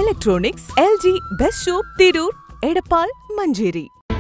Electronics, LG best shop, Tirur, Edappal, Manjeri.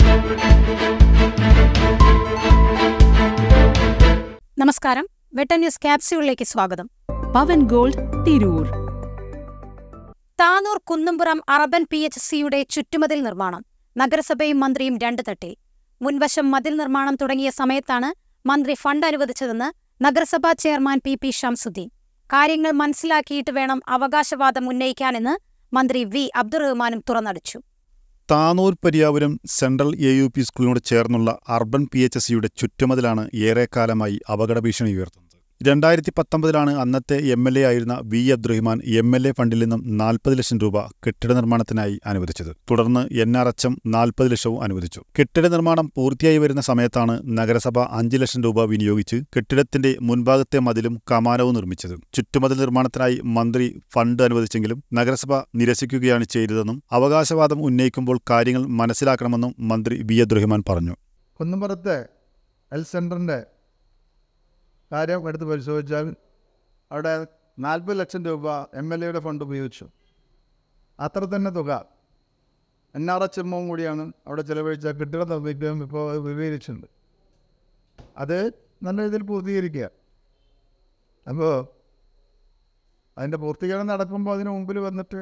നമസ്കാരം. വെട്ടം news ക്യാപ്സ്യൂളിലേക്ക് സ്വാഗതം. പവൻ ഗോൾഡ്, തിരൂർ. താനൂർ കുന്നുംപുറം അർബൻ PHCയുടെ ചുറ്റുമതിൽ നിർമ്മാണം. നഗരസഭയും മന്ത്രിയും രണ്ട് തട്ടിൽ. മുൻവശം മതിൽ നിർമ്മാണം തുടങ്ങിയ സമയത്താണ് മന്ത്രി ഫണ്ട് അനുവദിച്ചതെന്ന് നഗരസഭാ ചെയർമാൻ PP ഷംസുദ്ദീൻ. കാര്യങ്ങൾ മനസ്സിലാക്കിയിട്ട് വേണം അവകാശവാദം ഉന്നയിക്കാനെന്ന് മന്ത്രി V അബ്ദുറഹ്മാനും തുറന്നടിച്ചു. താനൂർ പരിയാപുരം സെൻട്രൽ AUP സ്കൂളിനോട് ചേർന്നുള്ള അർബൻ PHCയുടെ ചുറ്റുമതിലാണ് ഏറെക്കാലമായി അപകട ഭീഷണി ഉയർത്തുന്നത്. 2019 അന്നത്തെ MLA ആയിരുന്ന V അബ്ദുറഹ്മാൻ MLA ഫണ്ടിൽ നിന്നും 40 ലക്ഷം രൂപ കെട്ടിട നിർമ്മാണത്തിനായി അനുവദിച്ചത്. തുടർന്ന് NRHM 40 ലക്ഷവും അനുവദിച്ചു. കെട്ടിട നിർമ്മാണം പൂർത്തിയായി വരുന്ന സമയത്താണ് നഗരസഭ 5 ലക്ഷം രൂപ വിനിയോഗിച്ച് കെട്ടിടത്തിന്റെ മുൻഭാഗത്തെ മതിലും കമാനവും നിർമ്മിച്ചത്. ചുറ്റുമതിൽ നിർമ്മാണത്തിനായി മന്ത്രി ഫണ്ട് അനുവദിച്ചെങ്കിലും നഗരസഭ നിരസിക്കുകയാണ് ചെയ്തതെന്നും അവകാശവാദം ഉന്നയിക്കുമ്പോൾ കാര്യങ്ങൾ മനസ്സിലാക്കണമെന്നും മന്ത്രി V അബ്ദുറഹ്മാൻ പറഞ്ഞു. കുന്നുംപുറത്തെ ഹെൽത്ത് സെൻ്ററിൻ്റെ കാര്യം എടുത്ത് പരിശോധിച്ചാൽ അവിടെ 40 ലക്ഷം രൂപ MLAയുടെ ഫണ്ട് ഉപയോഗിച്ചു. അത്ര തന്നെ തുക NRHM കൂടിയാണ് അവിടെ ചിലവഴിച്ച കെട്ടിടം നിർമ്മിക്കുകയും ഇപ്പോൾ വിവരിച്ചിട്ടുണ്ട്. അത് നല്ല രീതിയിൽ പൂർത്തീകരിക്കുക. അപ്പോൾ അതിൻ്റെ പൂർത്തീകരണം നടക്കുമ്പോൾ അതിന് മുമ്പിൽ വന്നിട്ട്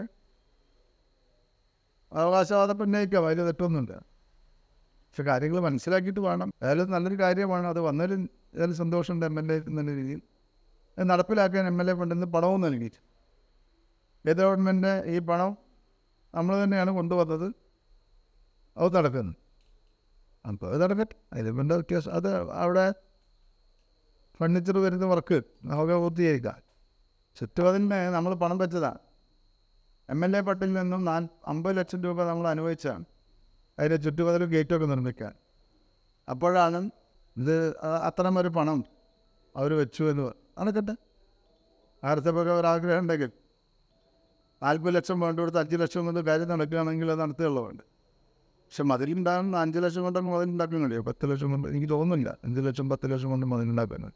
അവകാശവാദം ഉന്നയിക്കാം, അതിൽ തെറ്റൊന്നുമില്ല. പക്ഷെ കാര്യങ്ങൾ മനസ്സിലാക്കിയിട്ട് വേണം. അതായത് നല്ലൊരു കാര്യമാണ്. അത് വന്നതിൽ ഏതായാലും സന്തോഷമുണ്ട്. MLA എന്നുള്ള രീതിയിൽ നടപ്പിലാക്കാൻ MLA ഫണ്ടിൽ നിന്ന് പണവും നൽകി. ഗവൺമെൻറ് ഈ പണം നമ്മൾ തന്നെയാണ് കൊണ്ടുവന്നത്. അത് നടക്കുന്നു. അപ്പോൾ അത് നടക്കട്ടെ. അതിൻ്റെ വ്യത്യാസം അത് അവിടെ ഫർണിച്ചർ വരുന്ന വർക്ക് നമുക്ക് പൂർത്തീകരിക്കാം. ചുറ്റുമതിന് നമ്മൾ പണം വെച്ചതാണ്. MLA ഫണ്ടിൽ നിന്നും 50 ലക്ഷം രൂപ നമ്മൾ അനുവദിച്ചാണ് അതിൻ്റെ ചുറ്റുമതിലും ഗേറ്റൊക്കെ നിർമ്മിക്കാൻ. അപ്പോഴാണ് ഇത് അത്തരമൊരു പണം അവർ വെച്ചു എന്ന് നടക്കട്ടെ. നഗരസഭയ്ക്ക് ഒരാഗ്രഹം ഉണ്ടെങ്കിൽ 40 ലക്ഷം വേണ്ട കൊടുത്ത് 5 ലക്ഷം കൊണ്ട് കാര്യം നടക്കുകയാണെങ്കിൽ അത് നടത്തുകയുള്ളൂ വേണ്ട. പക്ഷെ മതിലുണ്ടാകുന്ന 5 ലക്ഷം കൊണ്ടൊക്കെ മതിലുണ്ടാക്കാൻ കഴിയും. 10 ലക്ഷം കൊണ്ട് എനിക്ക് തോന്നുന്നില്ല 5 ലക്ഷം 10 ലക്ഷം കൊണ്ട് മതിലുണ്ടാക്കാൻ.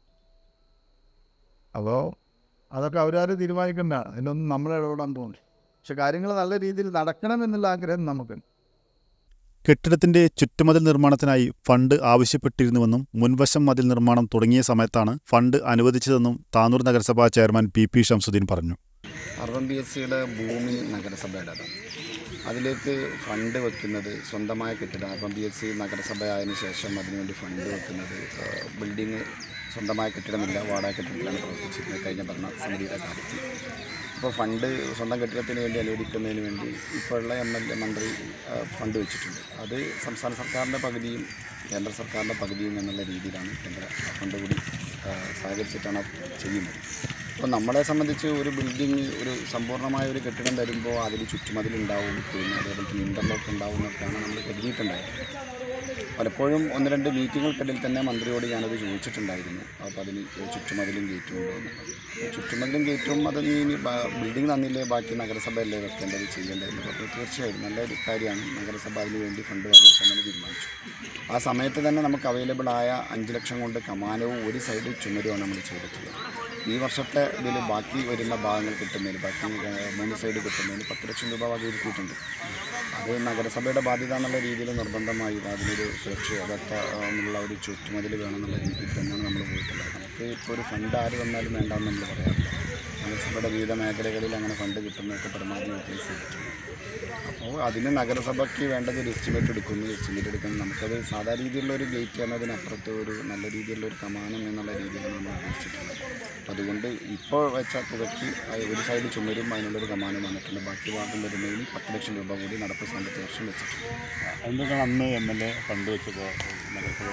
അപ്പോൾ അതൊക്കെ അവരാരും തീരുമാനിക്കേണ്ടതാണ്. അതിനൊന്നും നമ്മളെ ഇടപെടാൻ തോന്നി. പക്ഷെ കാര്യങ്ങൾ നല്ല രീതിയിൽ നടക്കണമെന്നുള്ള ആഗ്രഹം നമുക്കുണ്ട്. കെട്ടിടത്തിന്റെ ചുറ്റുമതിൽ നിർമ്മാണത്തിനായി ഫണ്ട് ആവശ്യപ്പെട്ടിരുന്നുവെന്നും മുൻവശം മതിൽ നിർമ്മാണം തുടങ്ങിയ സമയത്താണ് ഫണ്ട് അനുവദിച്ചതെന്നും താനൂർ നഗരസഭാ ചെയർമാൻ PP ഷംസുദ്ദീൻ പറഞ്ഞു. അർബൻ PHCയുടെ ഭൂമി നഗരസഭയുടേതാണ്. അതിലേക്ക് ഫണ്ട് വെക്കുന്നത് സ്വന്തമായ കെട്ടിടം. അർബൻ PHC നഗരസഭ ആയതിനു ശേഷം അതിനുവേണ്ടി ഫണ്ട് വെക്കുന്നത് ബിൽഡിങ് സ്വന്തമായ കെട്ടിടമില്ല, വാടക കെട്ടിടത്തിലാണ് പ്രവർത്തിച്ചിരുന്നത് കഴിഞ്ഞ ഭരണസമിതിയുടെ കാലത്ത്. അപ്പോൾ ഫണ്ട് സ്വന്തം കെട്ടിടത്തിന് വേണ്ടി അനുവദിക്കുന്നതിന് വേണ്ടി ഇപ്പോഴുള്ള MLA മന്ത്രി ഫണ്ട് വെച്ചിട്ടുണ്ട്. അത് സംസ്ഥാന സർക്കാരിൻ്റെ പകുതിയും കേന്ദ്ര സർക്കാരിൻ്റെ പകുതിയും എന്നുള്ള രീതിയിലാണ് ഫണ്ട് കൂടി സഹകരിച്ചിട്ടാണ് ചെയ്യുന്നത്. അപ്പോൾ നമ്മളെ സംബന്ധിച്ച് ഒരു ബിൽഡിങ് ഒരു സമ്പൂർണ്ണമായ ഒരു കെട്ടിടം തരുമ്പോൾ അതിൽ ചുറ്റുമതിലുണ്ടാവും, പിന്നെ അതേപോലെ ഇൻ്റർലോക്ക് ഉണ്ടാവും എന്നൊക്കെയാണ് നമ്മൾ കരുതിയിട്ടുണ്ടായിരുന്നത്. പലപ്പോഴും 1-2 മീറ്റിങ്ങുകൾക്കിടയിൽ തന്നെ മന്ത്രിയോട് ഞാനത് ചോദിച്ചിട്ടുണ്ടായിരുന്നു. അപ്പോൾ അതിന് ചുറ്റുമതിലും ഗേറ്റും ഉണ്ടോ എന്നുള്ളത്. ചുറ്റുമതിലും ഗേറ്റും അത് ഇനി ബിൽഡിംഗ് തന്നില്ലേ ബാക്കി നഗരസഭയല്ലേ വെക്കേണ്ടത് ചെയ്യേണ്ടതെന്ന് പറഞ്ഞു. തീർച്ചയായും നല്ലൊരു കാര്യമാണ്. നഗരസഭ അതിന് വേണ്ടി ഫണ്ട് വന്നിരിക്കാമെന്ന് തീരുമാനിച്ചു. ആ സമയത്ത് തന്നെ നമുക്ക് അവൈലബിൾ ആയ 5 ലക്ഷം കൊണ്ട് കമാനവും ഒരു സൈഡ് ചുമരുമാണ് നമ്മൾ ചെയ്തിട്ടുള്ളത്. ഈ വർഷത്തെ ഇതിൽ ബാക്കി വരുന്ന ഭാഗങ്ങൾ കിട്ടുന്നതിന് ബാക്കി 3 സൈഡ് കിട്ടുന്നതിന് 10 ലക്ഷം രൂപ വകയിരുത്തിയിട്ടുണ്ട്. അത് നഗരസഭയുടെ ബാധ്യത എന്നുള്ള രീതിയിൽ നിർബന്ധമായി അതിനൊരു സുരക്ഷിതത്വമുള്ള ഒരു ചുറ്റുമതിൽ വേണമെന്നുള്ള രീതിയിൽ തന്നെയാണ് നമ്മൾ പോയിട്ടുള്ളത്. നമുക്ക് ഇപ്പോൾ ഒരു ഫണ്ട് ആര് വന്നാലും വേണ്ടാന്ന് നമ്മൾ പറയാറില്ല. നഗരസഭയുടെ വിവിധ മേഖലകളിൽ അങ്ങനെ ഫണ്ട് കിട്ടുന്നതൊക്കെ പരമാവധി യൂട്ടിലൈസ് ചെയ്തിട്ടുണ്ട്. അപ്പോൾ അതിന് നഗരസഭയ്ക്ക് വേണ്ടത് ഒരു എസ്റ്റിമേറ്റ് എടുക്കുന്നു. നമുക്കത് സാധാരണ രീതിയിലുള്ള ഒരു ഗേറ്റ് എന്നതിനപ്പുറത്ത് ഒരു നല്ല രീതിയിലുള്ള ഒരു കമാനം എന്നുള്ള രീതിയിലാണ് നമ്മൾ ഉദ്ദേശിച്ചിട്ടുള്ളത്. അതുകൊണ്ട് ഇപ്പോൾ വെച്ച തുകയ്ക്ക് ഒരു സൈഡ് ചുമരും അതിനുള്ളൊരു കമാനം വന്നിട്ടുണ്ട്. ബാക്കി ഭാഗം വരുന്നതിന് 10 ലക്ഷം രൂപ കൂടി നടപ്പ് സാമ്പത്തിക വർഷം വെച്ചിട്ടുണ്ട്. എന്തൊക്കെയാണ് അന്ന് MLA ഫണ്ട് വെച്ചപ്പോൾ നഗരസഭ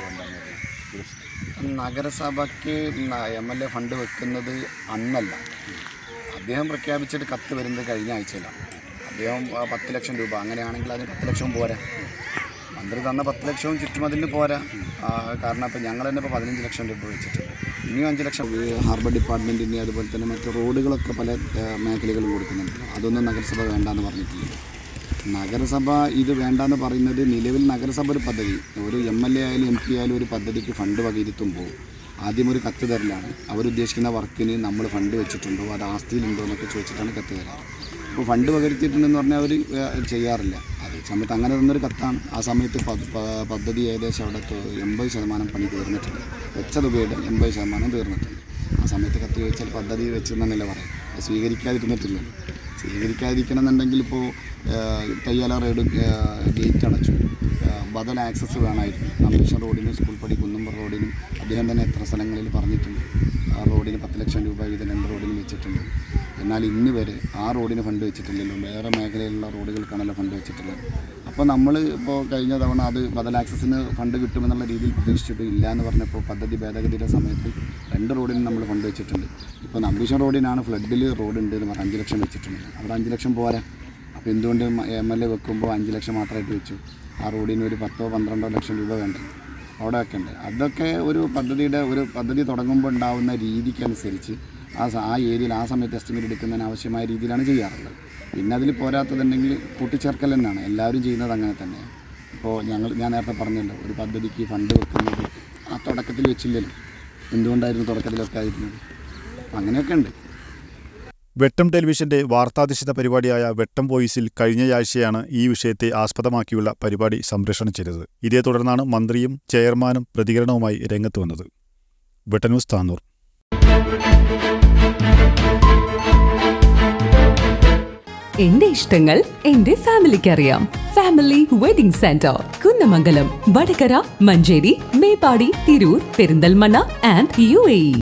നഗരസഭയ്ക്ക് MLA ഫണ്ട് വെക്കുന്നത് അന്നല്ല. അദ്ദേഹം പ്രഖ്യാപിച്ചിട്ട് കത്ത് വരുന്നത് കഴിഞ്ഞ ആഴ്ചയിലാണ്. അദ്ദേഹം 10 ലക്ഷം രൂപ അങ്ങനെയാണെങ്കിൽ അതിന് 10 ലക്ഷവും പോരാ. മന്ത്രി തന്ന 10 ലക്ഷവും ചുറ്റുമതിന് പോരാ. കാരണം ഇപ്പോൾ ഞങ്ങൾ തന്നെ ഇപ്പോൾ 15 ലക്ഷം രൂപ വെച്ചിട്ടുണ്ട്. ഇനിയും 5 ലക്ഷം ഹാർബർ ഡിപ്പാർട്ട്മെൻറ്റിൻ്റെ അതുപോലെ തന്നെ മറ്റ് റോഡുകളൊക്കെ പല മേഖലകളും കൊടുക്കുന്നുണ്ട്. അതൊന്നും നഗരസഭ വേണ്ടാന്ന് പറഞ്ഞിട്ടില്ല. നഗരസഭ ഇത് വേണ്ടാന്ന് പറയുന്നത് നിലവിൽ നഗരസഭ ഒരു പദ്ധതി ഒരു MLA ആയാലും MP ആയാലും ഒരു പദ്ധതിക്ക് ഫണ്ട് വകയിരുത്തുമ്പോൾ ആദ്യം ഒരു കത്ത് തരലാണ്. അവരുദ്ദേശിക്കുന്ന വർക്കിന് നമ്മൾ ഫണ്ട് വെച്ചിട്ടുണ്ടോ, അത് ആസ്തിയിലുണ്ടോ എന്നൊക്കെ ചോദിച്ചിട്ടാണ് കത്ത് തരാറ്. ഇപ്പോൾ ഫണ്ട് പകരിച്ചിട്ടുണ്ടെന്ന് പറഞ്ഞാൽ അവർ ചെയ്യാറില്ല. അതേ സമയത്ത് അങ്ങനെ തന്നൊരു കത്താണ്. ആ സമയത്ത് പദ്ധതി ഏകദേശം അവിടെ 80% പണി തീർന്നിട്ടുണ്ട്. വെച്ച തുകയുടെ 80% തീർന്നിട്ടുണ്ട്. ആ സമയത്ത് കത്ത് ചോദിച്ചാൽ പദ്ധതി വെച്ചെന്നല്ലേ പറയാം. സ്വീകരിക്കാതിരുന്നിട്ടില്ലല്ലോ. സ്വീകരിക്കാതിരിക്കണം എന്നുണ്ടെങ്കിൽ ഇപ്പോൾ തയ്യാല റോഡ് ഗേറ്റ് അടച്ചു, ബദൽ ആക്സസ് വേണമായിരുന്നു. കമ്മീഷൻ റോഡിനും സ്കൂൾ പടി കുന്നുംപുറ റോഡിനും അദ്ദേഹം തന്നെ എത്ര സ്ഥലങ്ങളിൽ പറഞ്ഞിട്ടുണ്ട്. ആ റോഡിന് 10 ലക്ഷം രൂപ വീതം 2 റോഡിനും വെച്ചിട്ടുണ്ട്. എന്നാൽ ഇന്ന് വരെ ആ റോഡിന് ഫണ്ട് വെച്ചിട്ടില്ലല്ലോ. വേറെ മേഖലയിലുള്ള റോഡുകൾക്കാണല്ലോ ഫണ്ട് വെച്ചിട്ടുള്ളത്. അപ്പോൾ നമ്മൾ ഇപ്പോൾ കഴിഞ്ഞ തവണ അത് ബദൽ ആക്സസിന് ഫണ്ട് കിട്ടുമെന്നുള്ള രീതിയിൽ പ്രതീക്ഷിച്ചിട്ട് ഇല്ല എന്ന് പറഞ്ഞപ്പോൾ പദ്ധതി ഭേദഗതിയുടെ സമയത്ത് 2 റോഡിന് നമ്മൾ ഫണ്ട് വെച്ചിട്ടുണ്ട്. ഇപ്പോൾ കമ്മീഷൻ റോഡിനാണ് ഫ്ലഡിൽ റോഡ് ഉണ്ട് എന്ന് പറഞ്ഞാൽ 5 ലക്ഷം വെച്ചിട്ടുണ്ട്. അവിടെ 5 ലക്ഷം പോരാ. അപ്പോൾ എന്തുകൊണ്ട് MLA വെക്കുമ്പോൾ 5 ലക്ഷം മാത്രമായിട്ട് വെച്ചു? ആ റോഡിന് ഒരു 10-12 ലക്ഷം രൂപ വേണ്ടേ അവിടെ വെക്കണ്ടേ? അതൊക്കെ ഒരു പദ്ധതി തുടങ്ങുമ്പോൾ ഉണ്ടാകുന്ന രീതിക്കനുസരിച്ച് ആ ഏരിയയിൽ ആ സമയത്ത് എസ്റ്റിമേറ്റ് എടുക്കുന്നതിന് ആവശ്യമായ രീതിയിലാണ് ചെയ്യാറുള്ളത്. പിന്നെ അതിൽ പോരാത്തതുണ്ടെങ്കിൽ കൂട്ടിച്ചേർക്കൽ തന്നെയാണ്. എല്ലാവരും ചെയ്യുന്നത് അങ്ങനെ തന്നെയാണ്. ഇപ്പോൾ ഞാൻ നേരത്തെ പറഞ്ഞല്ലോ, ഒരു പദ്ധതിക്ക് ഫണ്ട് വെക്കുന്നത് ആ തുടക്കത്തിൽ വെച്ചില്ലല്ലോ. എന്തുകൊണ്ടായിരുന്നു തുടക്കത്തിലൊക്കെ ആയിരുന്നത്? അങ്ങനെയൊക്കെ ഉണ്ട്. വെട്ടം ടെലിവിഷന്റെ വാർത്താധിഷ്ഠിത പരിപാടിയായ വെട്ടം വോയിസിൽ കഴിഞ്ഞയാഴ്ചയാണ് ഈ വിഷയത്തെ ആസ്പദമാക്കിയുള്ള പരിപാടി സംപ്രേഷണം ചെയ്തത്. ഇതേ തുടർന്നാണ് മന്ത്രിയും ചെയർമാനും പ്രതികരണവുമായി രംഗത്ത് വന്നത്. വെട്ടം ന്യൂസ് താന്നൂർ. എന്റെ ഇഷ്ടങ്ങൾ എന്റെ ഫാമിലിക്ക് അറിയാം. Family wedding centre, Kunnamangalam, Vadakara, Manjeri, Meppadi, Tirur, Perinthalmanna and UAE.